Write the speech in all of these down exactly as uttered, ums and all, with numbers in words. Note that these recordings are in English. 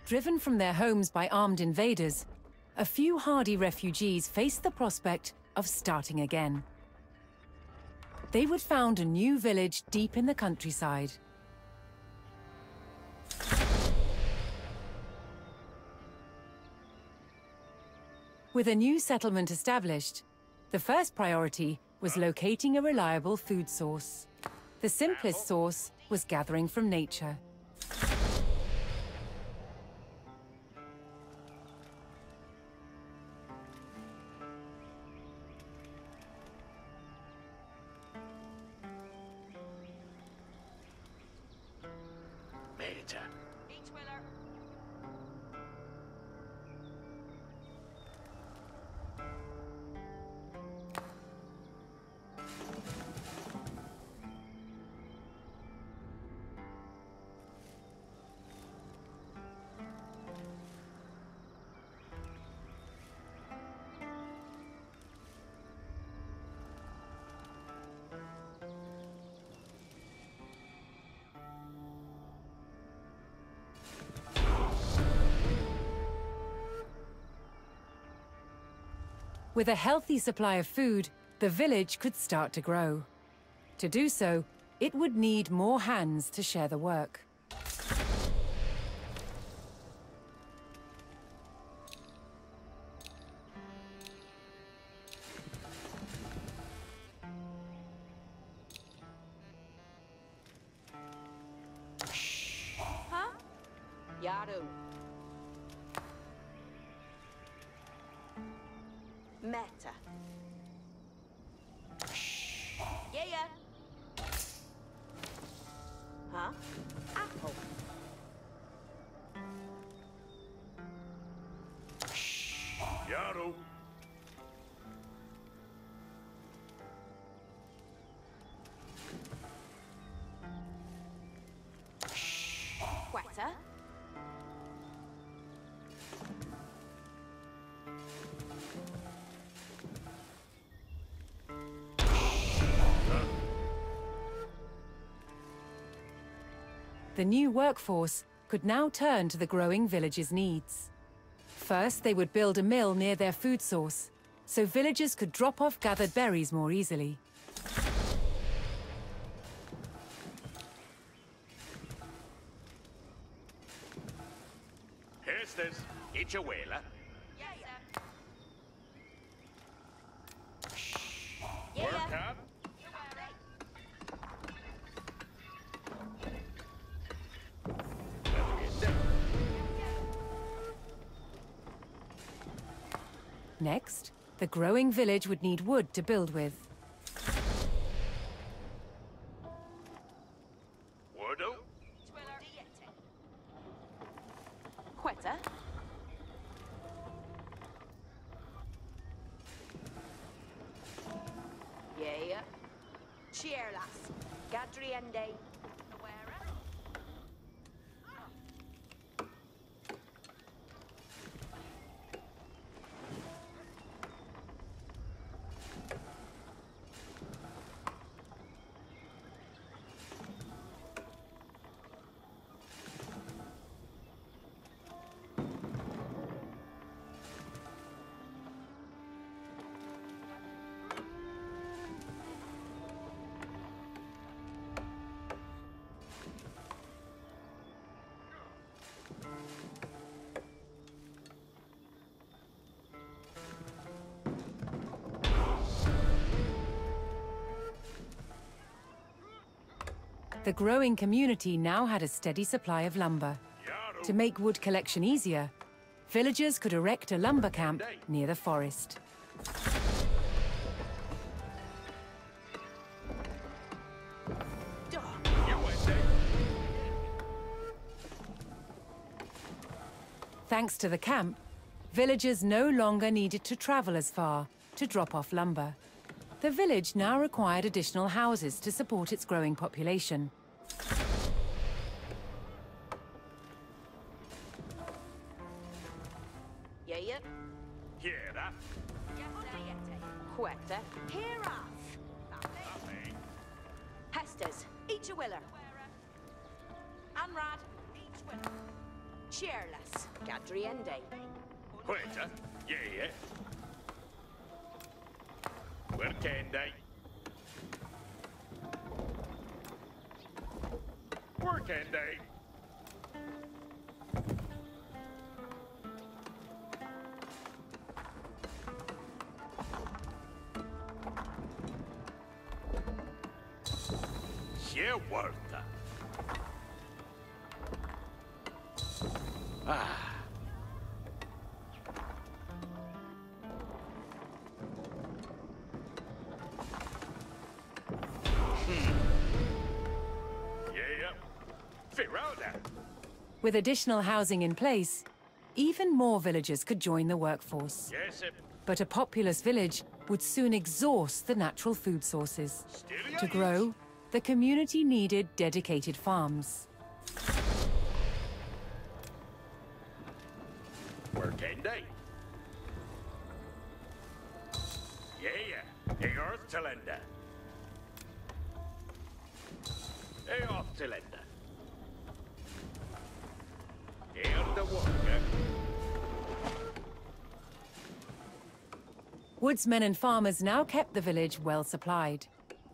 Driven from their homes by armed invaders, a few hardy refugees faced the prospect of starting again. They would found a new village deep in the countryside. With a new settlement established, the first priority was locating a reliable food source. The simplest source was gathering from nature. With a healthy supply of food, the village could start to grow. To do so, it would need more hands to share the work. Huh? Yaru. Meta. Yeah, yeah. Huh? Apple. Yaru. Quetta. The new workforce could now turn to the growing village's needs. First, they would build a mill near their food source, so villagers could drop off gathered berries more easily. Estes, Ichahuela. Yeah, Work yeah. hard. Next, the growing village would need wood to build with. Wardo. Quetta. Yeah, yeah. Cheerlas. Gadriende. The growing community now had a steady supply of lumber. Yaru. To make wood collection easier, villagers could erect a lumber camp near the forest. Thanks to the camp, villagers no longer needed to travel as far to drop off lumber. The village now required additional houses to support its growing population. Yeah, yeah. Hiera. Quetta. Hereaf. Hestes. Ichawiller. Anrad. Cheerless. Gadriende. Quetta. Yeah, yeah. Workende. Workende. Yeah, worta. Ah. With additional housing in place, even more villagers could join the workforce. Yes, sir. But a populous village would soon exhaust the natural food sources. Still To grow, the community needed dedicated farms. Workende. Yeah, yeah. Hey, Earth Talenda. Hey, off Talenda. Here the worker. Woodsmen and farmers now kept the village well supplied.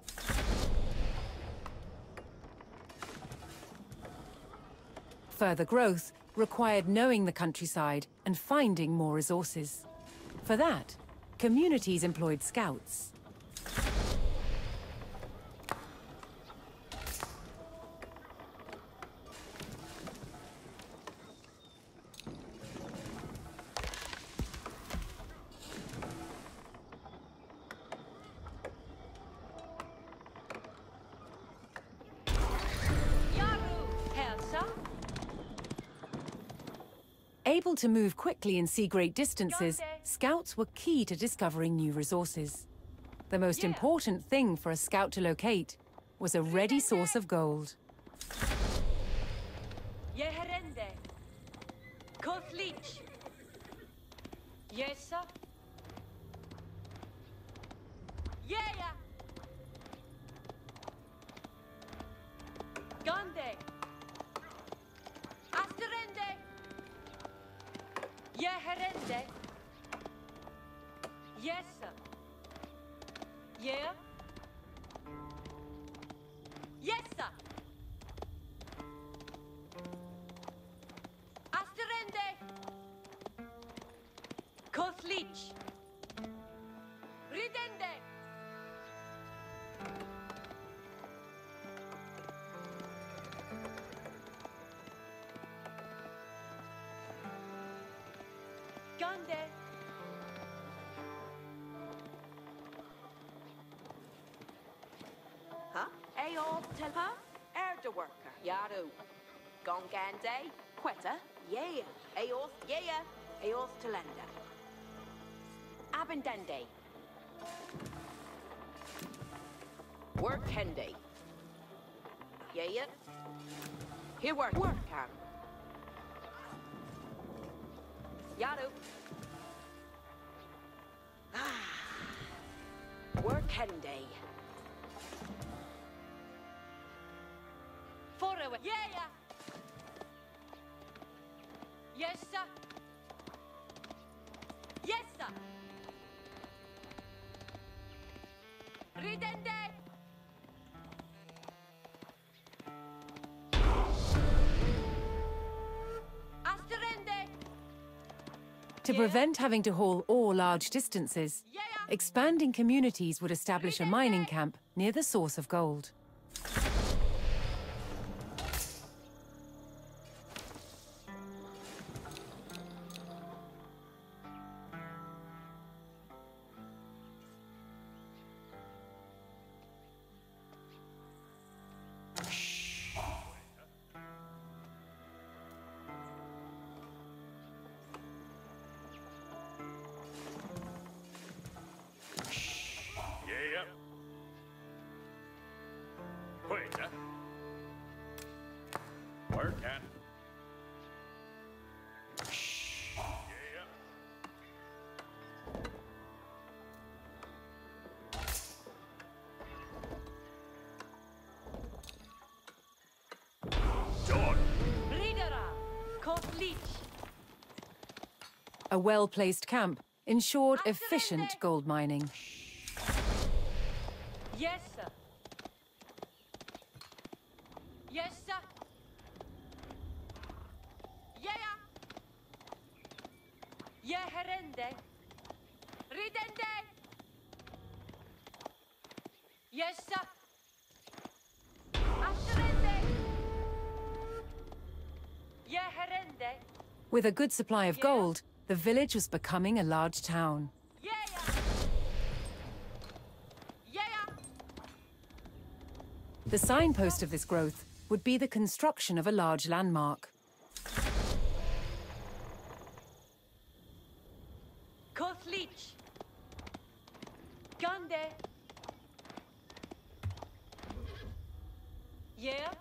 Further growth required knowing the countryside and finding more resources. For that, communities employed scouts. Able to move quickly and see great distances, scouts were key to discovering new resources. The most important thing for a scout to locate was a ready source of gold. Yeherende. Koflich. Yes, sir. Yeah, yeah. Gande. Asterende. Yeherende. Yes, sir. Yeah. Yes, sir. Asterende. Koflich. Ridende. Gande. Huh? Aol tell her? Er de worker. Yaru. Gongande. Quetta. Yeah. Aos. Yeah. Aos Talenda. Abendende. Workende. Yeah. Here work. Work can. Yaru. Ah. Workende. Forward. Yeah, yeah. Yes, sir. Yes, sir. Ridende. Asterende. To prevent having to haul ore large distances, Yeah, yeah. expanding communities would establish a mining camp near the source of gold. Yeah. Quetta. Working. Yeah. Ridera. Koflich. A well-placed camp ensured efficient gold mining. Yes, sir. Yes, sir. Yeah, yeah. Yeah, herende. Ridende. Yes, sir. Asherende. Yeah, herende. With a good supply of gold, the village was becoming a large town. Yeah, yeah. Yeah, yeah. The signpost of this growth would be the construction of a large landmark. Kothlich. Gande. Yeah.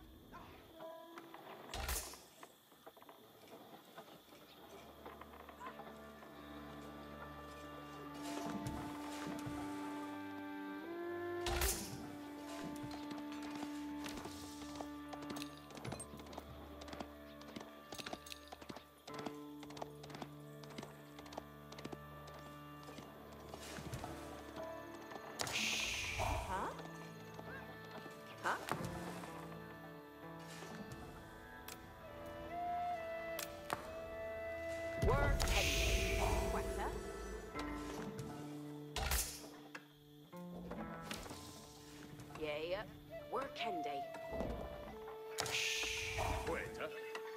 Work Henday. Quetta. Yeah. Work Henday. Quetta.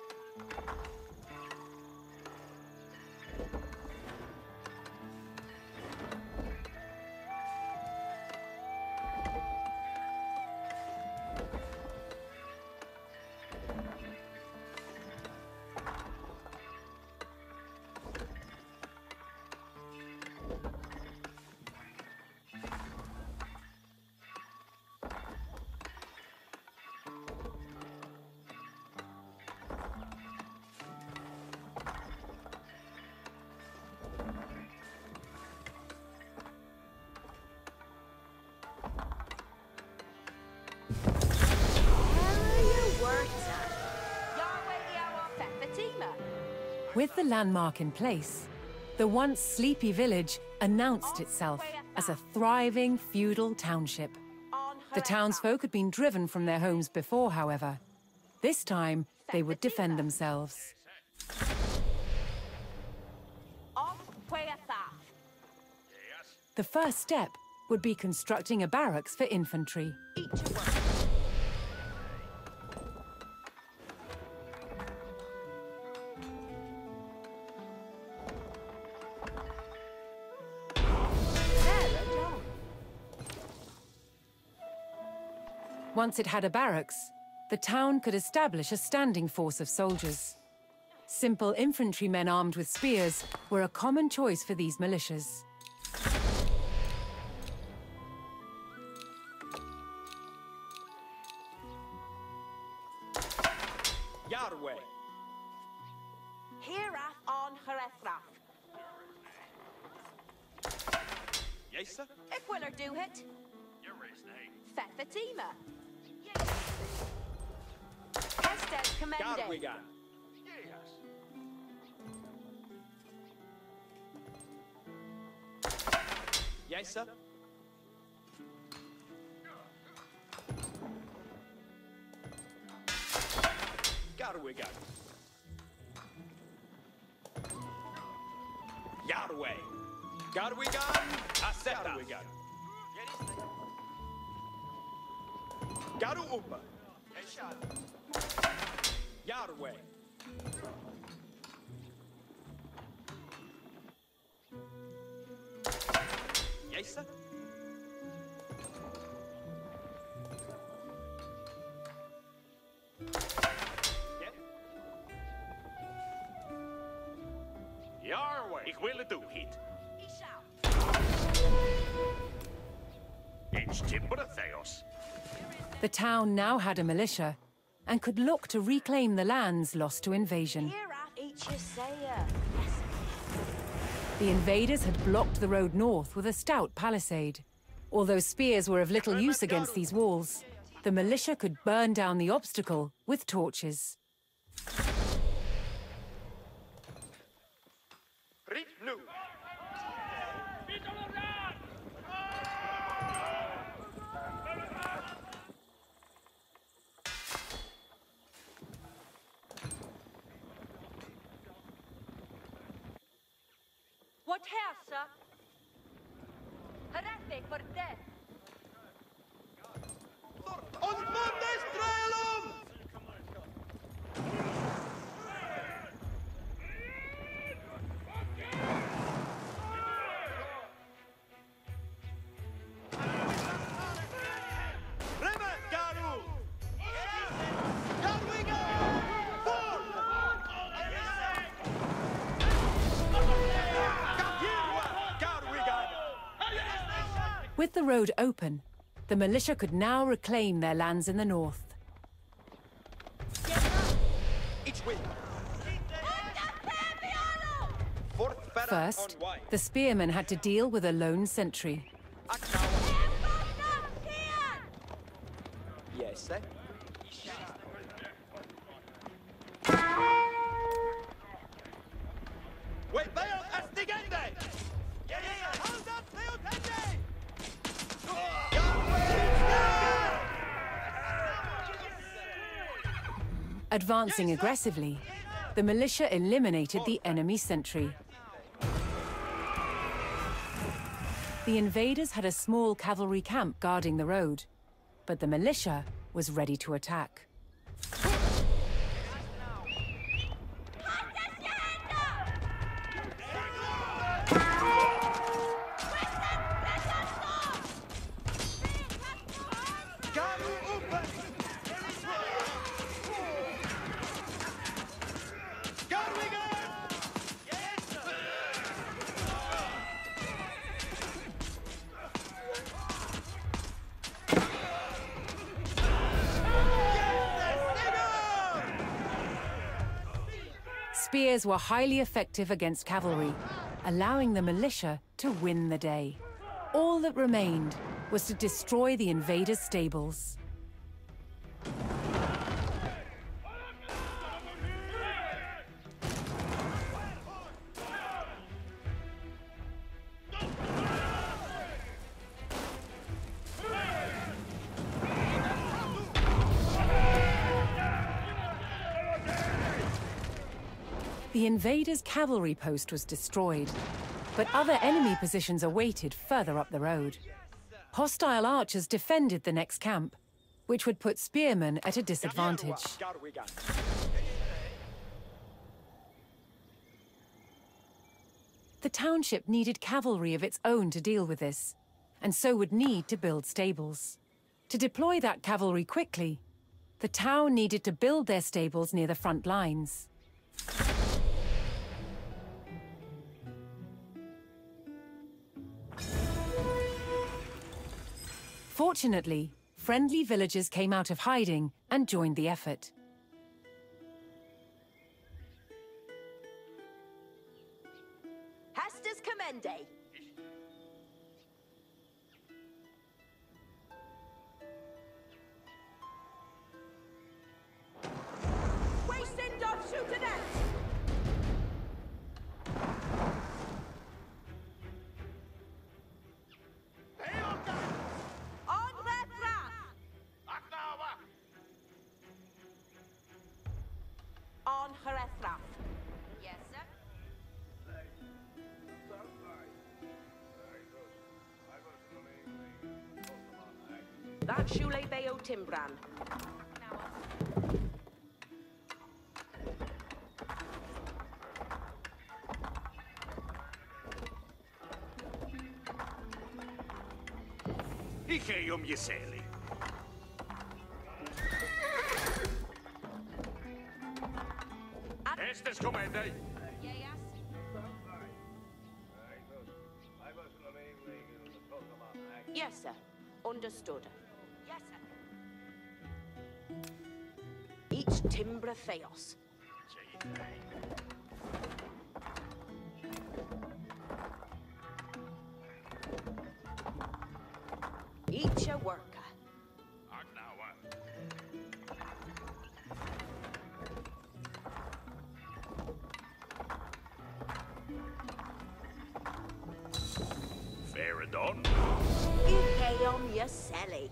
With the landmark in place, the once sleepy village announced itself as a thriving feudal township. The townsfolk had been driven from their homes before, however. This time, they would defend themselves. The first step would be constructing a barracks for infantry. Once it had a barracks, the town could establish a standing force of soldiers. Simple infantrymen armed with spears were a common choice for these militias. Yahweh. Hiraf on Herefraf. Yes, sir. If Willer do it. Your race name. Fatima. Estes God we commended. got. Yes. Yes, sir. God we got. Yahweh. God we got. Accept God we got. Garu Upa. Yahweh. Yes, sir. Yeah. Yahweh. Ik wil het doen, hit. He shall. It's Timber Theos. The town now had a militia and could look to reclaim the lands lost to invasion. Hiraf each Isaiah. The invaders had blocked the road north with a stout palisade. Although spears were of little use against these walls, the militia could burn down the obstacle with torches. Rit. What hälsa? Horrific for death. Und Bundestrelum! Rimme, Garu! Garwiga! With the road open, the militia could now reclaim their lands in the north. Each way. First, the spearmen had to deal with a lone sentry. Yes, eh? Wait, Bayon Astigende! Hold up, Theotende! Advancing aggressively, the militia eliminated the enemy sentry. The invaders had a small cavalry camp guarding the road, but the militia was ready to attack. Spears were highly effective against cavalry, allowing the militia to win the day. All that remained was to destroy the invaders' stables. The invaders' cavalry post was destroyed, but other enemy positions awaited further up the road. Hostile archers defended the next camp, which would put spearmen at a disadvantage. The township needed cavalry of its own to deal with this, and so would need to build stables. To deploy that cavalry quickly, the town needed to build their stables near the front lines. Fortunately, friendly villagers came out of hiding and joined the effort. Hastus Commende. Wasting dot shoot to that. On Herethra. Yes, sir. That Shule Bayo Timbran. Icheum Yeseli. Estes Commende. Yes, sir. Understood. Yes, sir. Each Timbra Theos. Each a worker. Fair and on. Icheum Yaseli.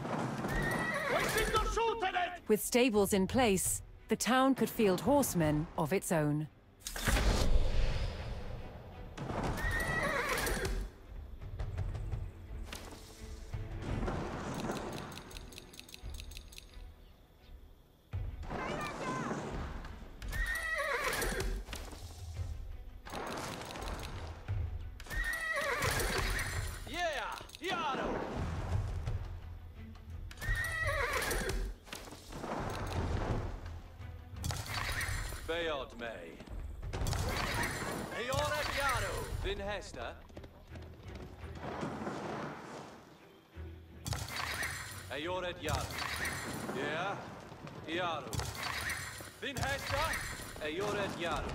With stables in place, the town could field horsemen of its own. Beod me. Eora Yaro. Vin Hester. Eora Yaro. Yeah. Yaro. Vin Hester. Eora Yaro.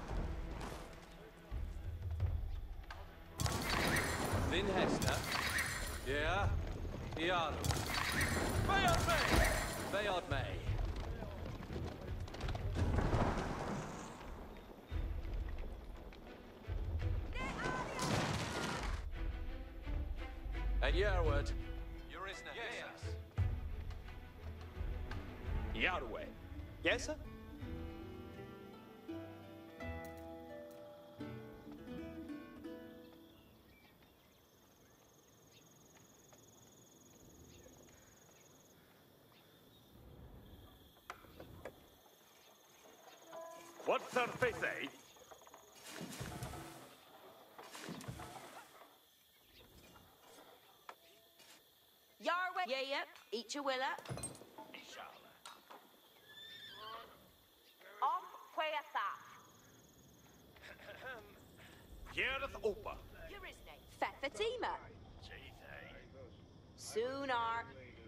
Vin Hester. Yeah. Yaro. Beod me. Beod me. And Yerwood. Your is now. Yes. Yarway. Yes, sir? What's her face, eh? Yarway. Yeah, yeah. Eat your willa. Off Quayatha. Gareth Opa. Yurisne. Fefatima. Sunar.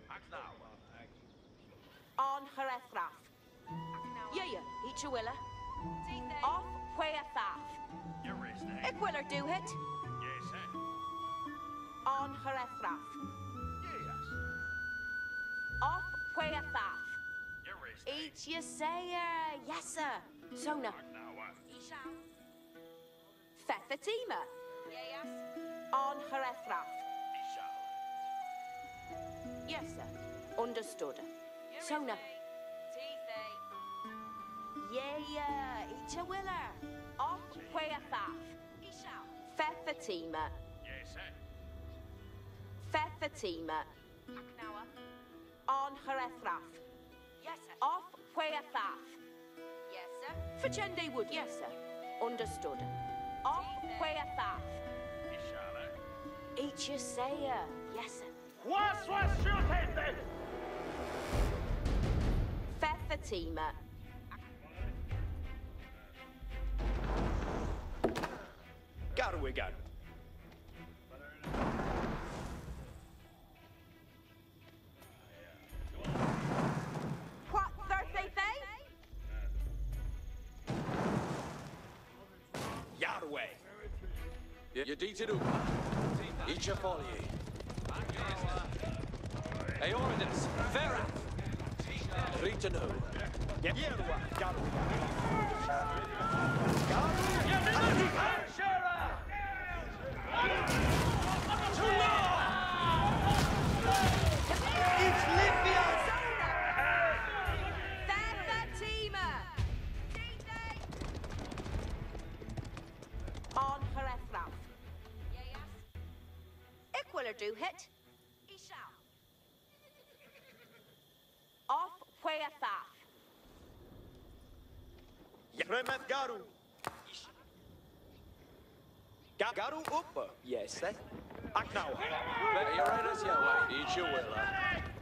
On Herethrath. Yeah, yeah. Eat your willa. Off Quayatha. Equiller do it. Yes, eh? On Herethrath. Yes. Off Quayatha. Your is Eat your sayer. Yes, sir. Sona. Fefatima. Yes. On Herethrath. Yes, sir. Understood. Sona. Yeah, yeah. Eat your willer. Off Quayatha. Fefatima. Yes, eh? Fefatima. On Herethrath. Yes, sir. Off Quayatha. Yes, sir. Fachende wood. Yes, sir. Understood. Off Quayatha. Eat your sayer. Yes, sir. Was was shooting then? Fefatima. Garwigan. What Thursday day? Yarway. You did it up. Each a folly. Eoridas. Vera. Ritano. Yarwa. Yarwa. It's Libya! Fefatima! On Herethrath. Equiller do hit. Off Quayatha. Remeth Garu. Garu up. Yes, eh? Aknawa. You're right as you way. Each your will.